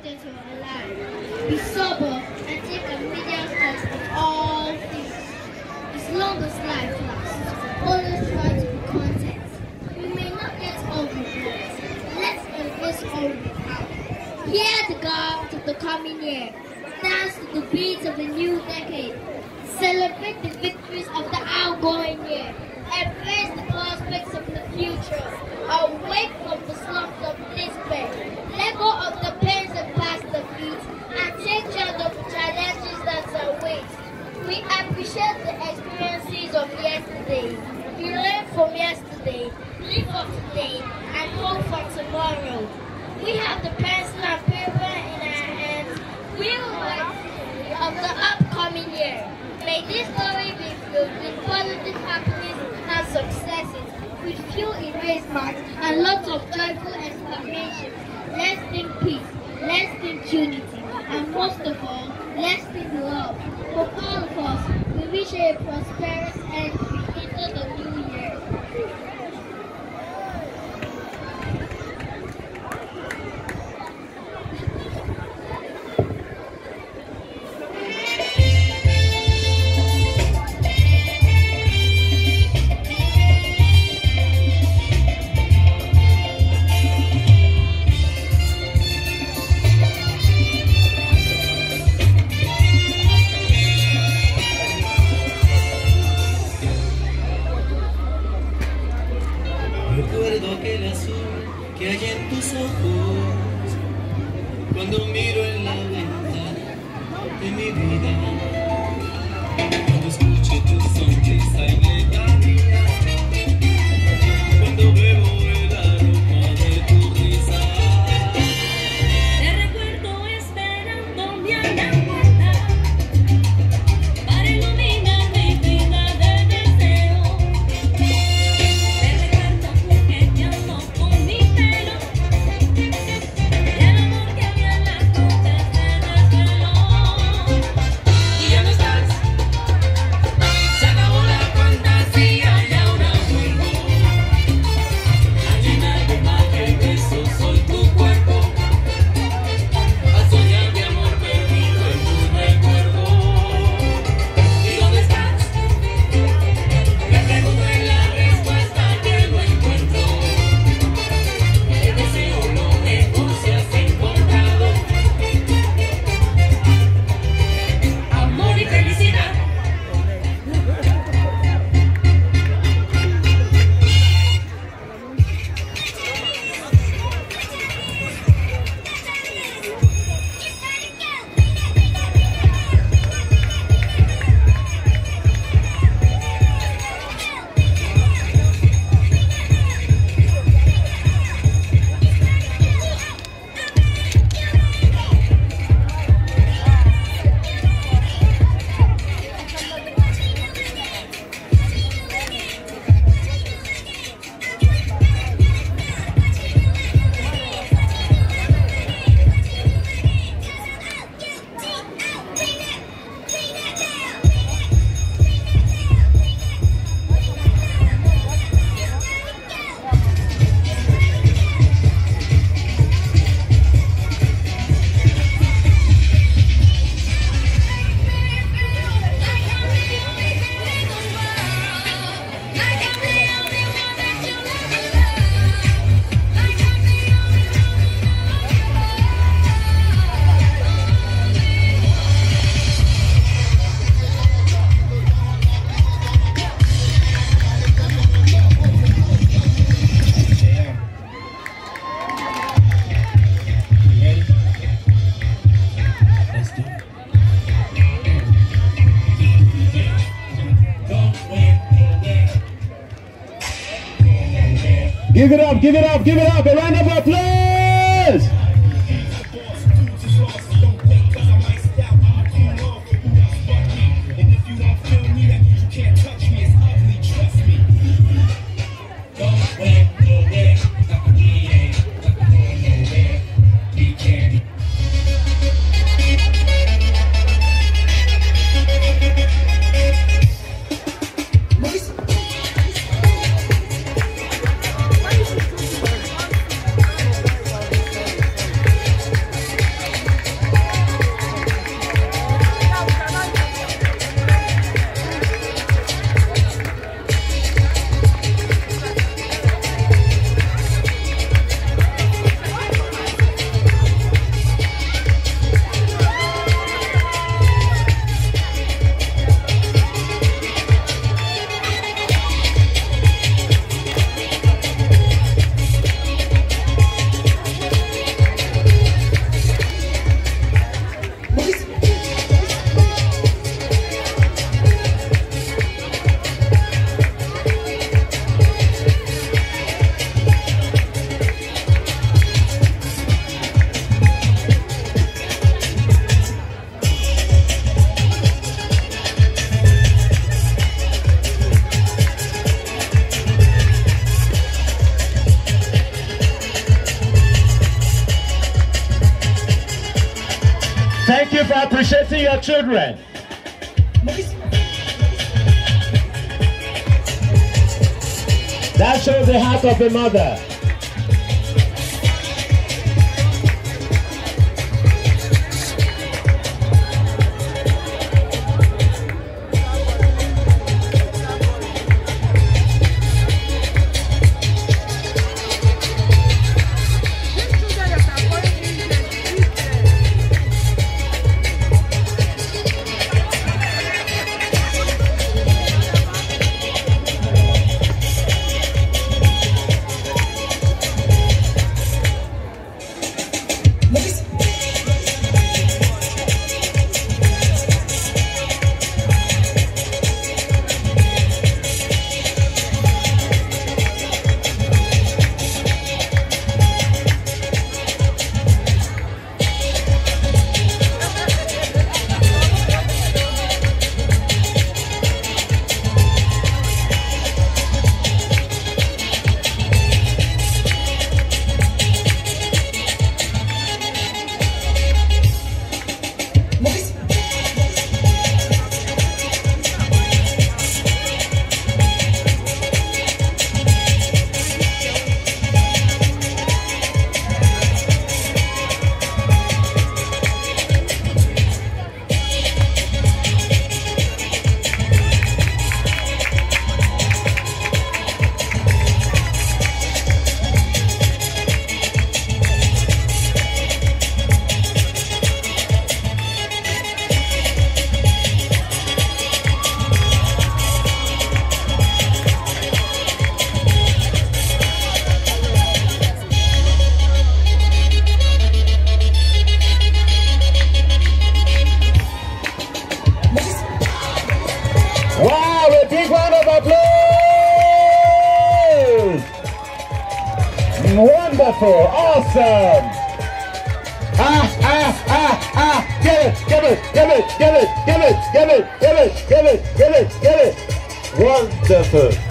that you're alive. Be sober and take a medium stock of all things. As long as life lasts, always try to be content. We may not get all we want. Let's embrace all we have. Hear the guard of the coming year. Dance to the beats of the new decade. Celebrate the victories of the outgoing year. Embrace the prospects of the future. Awake from the slumps of despair. Let go of the pains and past defeats and take charge of the challenges that await. We appreciate the experiences of yesterday. We learn from yesterday, live for today, and hope for tomorrow. We have the pencil and paper in our hands. We will write of the upcoming year. May this story be filled with positive happiness and successes, with few erasures and lots of joyful exclamations. Let's think peace, let's think unity, and most of all, let's think love. For all of us, we wish a prosperous entry into the new year. Recuerdo aquel azul que hay en tus ojos cuando miro en la ventana de mi vida, cuando escucho tu sonrisa y letanía, cuando bebo el aroma de tu risa. Te recuerdo esperándome a la puerta para iluminar mi vida de deseo. Con mi pelo, y el amor que había en las notas se desveló. Y ya no estás, se acabó la fantasía y ahora vuelvo a llenar de magia y besos soy tu cuerpo, a soñar de amor perdido en tu recuerdo. ¿Y dónde estás? Me pregunto en la respuesta que no encuentro. El deseo lo mejor se has encontrado. Amor y felicidad. Give it up, give it up, give it up. A round of applause. Thank you for appreciating your children. That shows the heart of the mother. Wow, a big round of applause! Wonderful, awesome! Get it, get it, get it, get it, get it, get it, get it, get it, get it, get it! Wonderful!